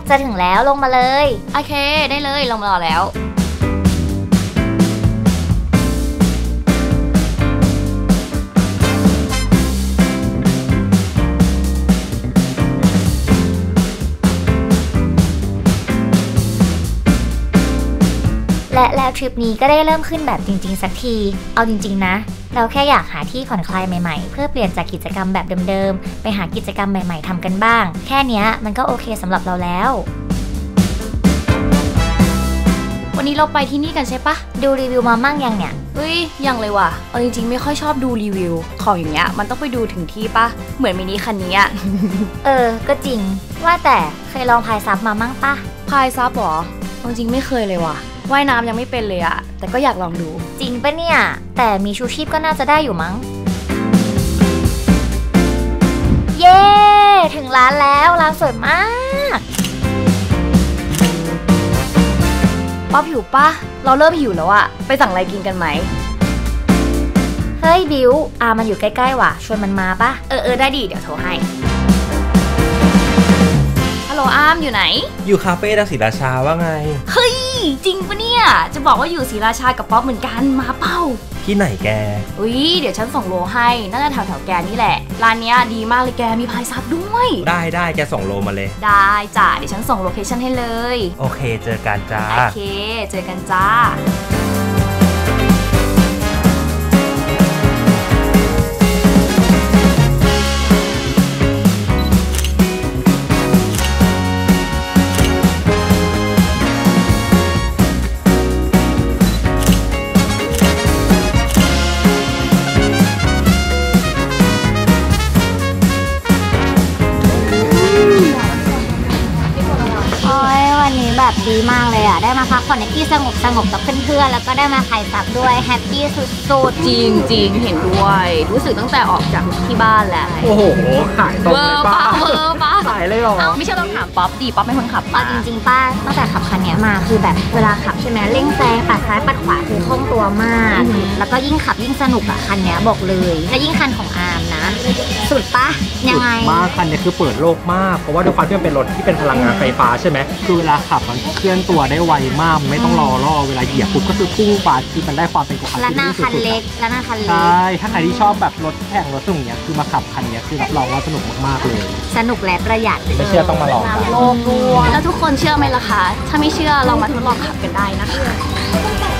จะถึงแล้วลงมาเลยโอเคได้เลยลงมารอแล้วและทริปนี้ก็ได้เริ่มขึ้นแบบจริงๆสักทีเอาจริงๆนะเราแค่อยากหาที่ผ่อนคลายใหม่ๆเพื่อเปลี่ยนจากกิจกรรมแบบเดิมๆไปหากิจกรรมใหม่ๆทำกันบ้างแค่นี้มันก็โอเคสำหรับเราแล้ววันนี้เราไปที่นี่กันใช่ปะดูรีวิวมามั่งยังเนี่ยยังเลยว่ะเอาจริงๆไม่ค่อยชอบดูรีวิวของอย่างเงี้ยมันต้องไปดูถึงที่ปะเหมือนมินิคันนี้อะก็จริงว่าแต่เคยลองพายซับมามั่งปะพายซับหรอจริงๆไม่เคยเลยว่ะว่ายน้ำยังไม่เป็นเลยอะแต่ก็อยากลองดูจริงปะเนี่ยแต่มีชูชีพก็น่าจะได้อยู่มั้งเย้ถึงร้านแล้วร้านสวยมากป๊อปหิวปะเราเริ่มหิวแล้วอะไปสั่งอะไรกินกันไหมเฮ้ยบิวมันอยู่ใกล้ๆว่ะชวนมันมาปะได้ดิเดี๋ยวโทรให้ฮัลโหลอยู่ไหนอยู่คาเฟ่ดังศรีราชาว่าไงเฮ้ยจริงปะเนี่ยจะบอกว่าอยู่ศรีราชากับป๊อปเหมือนกันมาเป้าที่ไหนแกเดี๋ยวฉันส่งโลให้น่าจะแถวแกนี่แหละร้านเนี้ยดีมากเลยแกมีพายซับด้วยได้แกส่งโลมาเลยได้จ้ะเดี๋ยวฉันส่งโลเคชั่นให้เลยโอเคเจอกันจ้าโอเคเจอกันจ้าแบบดีมากเลยอ่ะได้มาพักผ่อนในที่สงบกับเพื่อนๆแล้วก็ได้มาไข่ซับด้วยแฮปปี้สุดๆจริงเห็นด้วยรู้สึกตั้งแต่ออกจากที่บ้านแล้วโอ้โหขายตรงเลยป้าขายเลยหรอไม่ใช่ต้องถามป๊อปดิป๊อปเป็นคนขับจริงๆป้าตั้งแต่ขับคันนี้มาคือแบบเวลาขับใช่ไหมเร่งแซงปัดซ้ายปัดขวาคือคล่องตัวมากแล้วก็ยิ่งขับยิ่งสนุกอ่ะคันนี้บอกเลยและยิ่งคันของอาร์มนะสุดปะยังไงมากคันนี้คือเปิดโลกมากเพราะว่าด้วยความที่มันเป็นรถที่เป็นพลังงานไฟฟ้าใช่ไหมคือเวลาขับมันเคลื่อนตัวได้ไวมากไม่ต้องรอเวลาเหยียบปุ๊บก็คือพุ่งปาดคือมันได้ความเป็นของคันที่สุดและหน้าคันเล็กใช่ถ้าใครที่ชอบแบบรถแข่งรถสนุกเนี้ยคือมาขับคันนี้คือรับรองว่าสนุกมากๆเลยสนุกและประหยัดไม่เชื่อต้องมาลองกันโลกด้วยแล้วทุกคนเชื่อไหมล่ะคะถ้าไม่เชื่อลองมาทดลองขับกันได้นะคะ